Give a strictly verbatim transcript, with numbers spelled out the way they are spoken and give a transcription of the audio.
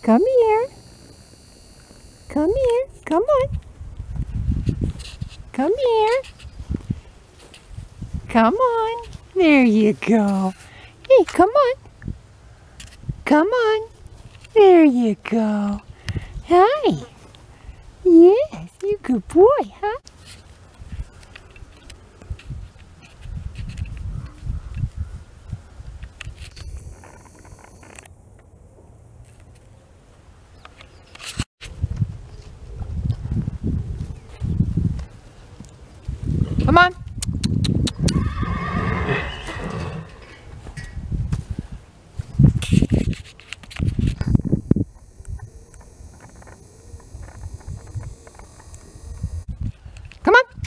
Come here. Come here. Come on. Come here. Come on. There you go. Hey, come on. Come on. There you go. Hi. Yes, you good boy, huh? Come on. Come on.